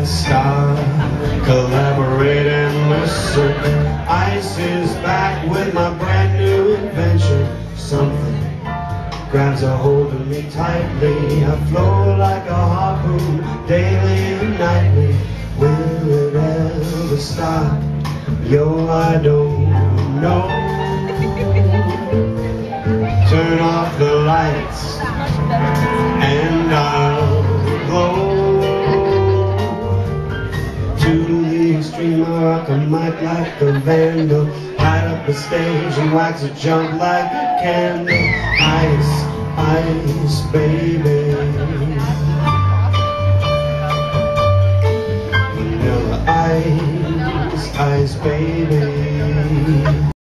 Let's start collaborating. Listen, ice is back with my brand new invention. Something grabs a hold of me tightly. I flow like a harpoon daily and nightly. Will it ever stop? Yo, I don't know. Turn off the lights and I'll glow. To the extreme, I rock a mic like a vandal. Light up the stage and wax a jump like a candle. Ice, ice, baby. Vanilla ice, ice, baby.